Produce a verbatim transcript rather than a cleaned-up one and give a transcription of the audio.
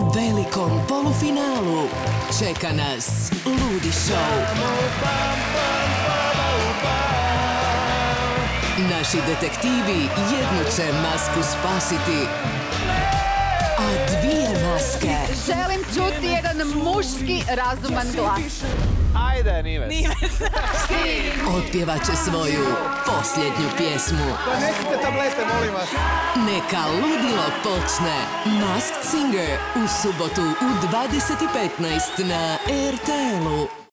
velikom polufinalu čeka nas ludi šou. Naši detektivi jednu će masku spasiti, a dvije maske... Želim čuti jedan muški razuman glas. Ajde, Nives. Nives. Otpjevat će svoju posljednju pjesmu. Donesite tablete, molim vas. Neka ludilo počne. Masked Singer u subotu u dvadeset i petnaest na er te el u.